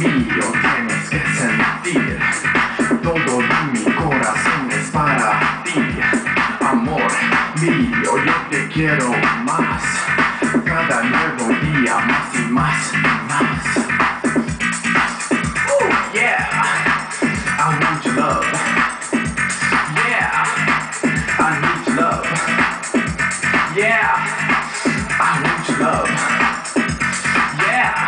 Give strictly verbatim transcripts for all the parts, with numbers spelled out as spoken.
mío tienes que sentir. Todo de mi corazón es para ti. Amor mío, yo te quiero más. Cada nuevo día más y más y más. Oh yeah, I want your love. Yeah, I need your love. Yeah, I want your love. Yeah.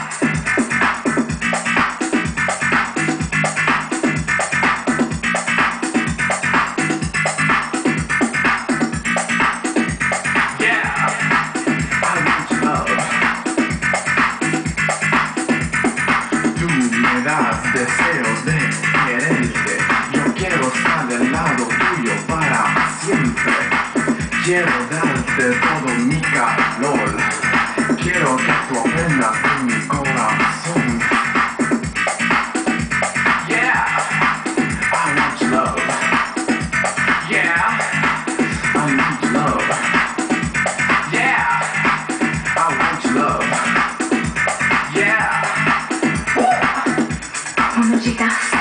Deseos de quererte, yo quiero estar del lado tuyo para siempre. Quiero darte todo mi calor, quiero que tú aprendas de mi corazón. Yeah, I want your love. Yeah, I need your love. Yeah, I want your love. Yeah. Bueno, chicas,